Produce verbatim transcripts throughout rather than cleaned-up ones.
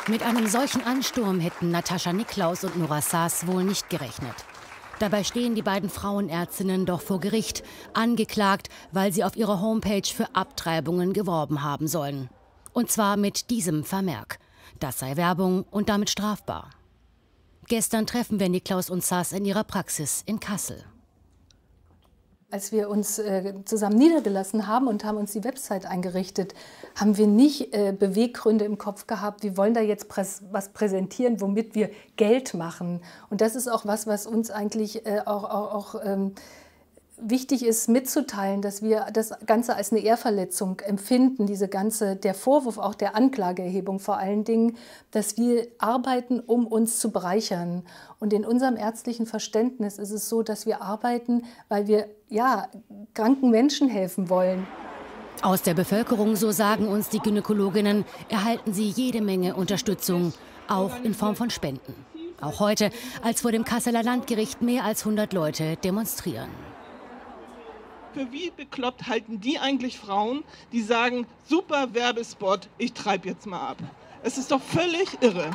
Mit einem solchen Ansturm hätten Natascha Niklaus und Nora Saas wohl nicht gerechnet. Dabei stehen die beiden Frauenärztinnen doch vor Gericht, angeklagt, weil sie auf ihrer Homepage für Abtreibungen geworben haben sollen. Und zwar mit diesem Vermerk: Das sei Werbung und damit strafbar. Gestern treffen wir Niklaus und Saas in ihrer Praxis in Kassel. Als wir uns äh, zusammen niedergelassen haben und haben uns die Website eingerichtet, haben wir nicht äh, Beweggründe im Kopf gehabt, wir wollen da jetzt präs was präsentieren, womit wir Geld machen. Und das ist auch was, was uns eigentlich äh, auch, auch, auch ähm, wichtig ist mitzuteilen, dass wir das Ganze als eine Ehrverletzung empfinden, diese ganze, der Vorwurf auch der Anklageerhebung vor allen Dingen, dass wir arbeiten, um uns zu bereichern. Und in unserem ärztlichen Verständnis ist es so, dass wir arbeiten, weil wir ja, kranken Menschen helfen wollen. Aus der Bevölkerung, so sagen uns die Gynäkologinnen, erhalten sie jede Menge Unterstützung, auch in Form von Spenden. Auch heute, als vor dem Kasseler Landgericht mehr als hundert Leute demonstrieren. Für wie bekloppt halten die eigentlich Frauen, die sagen, super Werbespot, ich treibe jetzt mal ab. Es ist doch völlig irre.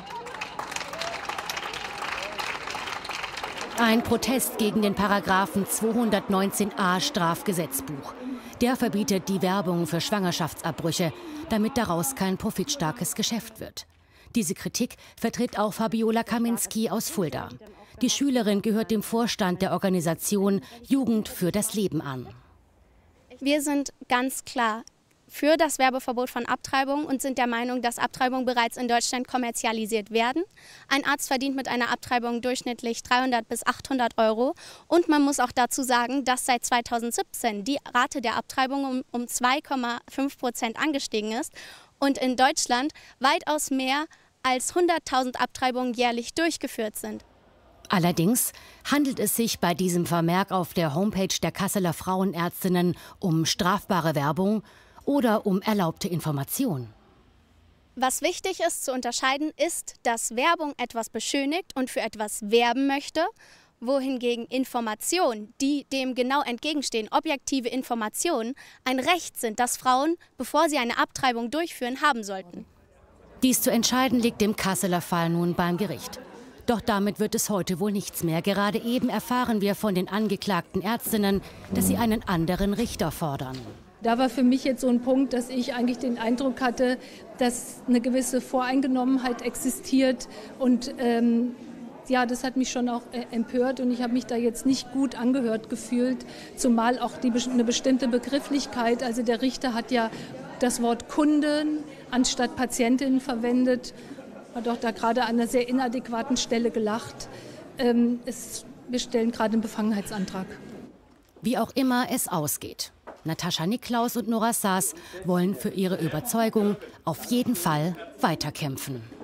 Ein Protest gegen den Paragraphen zweihundertneunzehn a Strafgesetzbuch. Der verbietet die Werbung für Schwangerschaftsabbrüche, damit daraus kein profitstarkes Geschäft wird. Diese Kritik vertritt auch Fabiola Kaminski aus Fulda. Die Schülerin gehört dem Vorstand der Organisation Jugend für das Leben an. Wir sind ganz klar für das Werbeverbot von Abtreibung und sind der Meinung, dass Abtreibungen bereits in Deutschland kommerzialisiert werden. Ein Arzt verdient mit einer Abtreibung durchschnittlich dreihundert bis achthundert Euro. Und man muss auch dazu sagen, dass seit zweitausendsiebzehn die Rate der Abtreibung um, um zwei Komma fünf Prozent angestiegen ist und in Deutschland weitaus mehr als hunderttausend Abtreibungen jährlich durchgeführt sind. Allerdings handelt es sich bei diesem Vermerk auf der Homepage der Kasseler Frauenärztinnen um strafbare Werbung oder um erlaubte Information. Was wichtig ist zu unterscheiden, ist, dass Werbung etwas beschönigt und für etwas werben möchte, wohingegen Informationen, die dem genau entgegenstehen, objektive Informationen, ein Recht sind, das Frauen, bevor sie eine Abtreibung durchführen, haben sollten. Dies zu entscheiden liegt dem Kasseler Fall nun beim Gericht. Doch damit wird es heute wohl nichts mehr. Gerade eben erfahren wir von den angeklagten Ärztinnen, dass sie einen anderen Richter fordern. Da war für mich jetzt so ein Punkt, dass ich eigentlich den Eindruck hatte, dass eine gewisse Voreingenommenheit existiert. Und ähm, ja, das hat mich schon auch äh, empört und ich habe mich da jetzt nicht gut angehört gefühlt. Zumal auch die, eine bestimmte Begrifflichkeit, also der Richter hat ja das Wort Kunden anstatt Patientin verwendet. Hat auch da gerade an einer sehr inadäquaten Stelle gelacht. Ähm, es, wir stellen gerade einen Befangenheitsantrag. Wie auch immer es ausgeht, Natascha Niklaus und Nora Saas wollen für ihre Überzeugung auf jeden Fall weiterkämpfen.